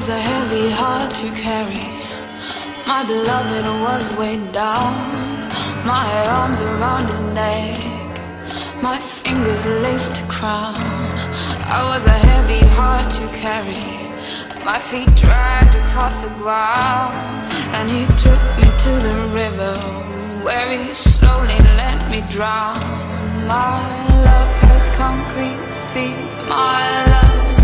was a heavy heart to carry. My beloved was weighed down, my arms around his neck, my fingers laced a crown. I was a heavy heart to carry, my feet dragged across the ground. And he took me to the river, where he slowly let me drown. My love has concrete feet, my love's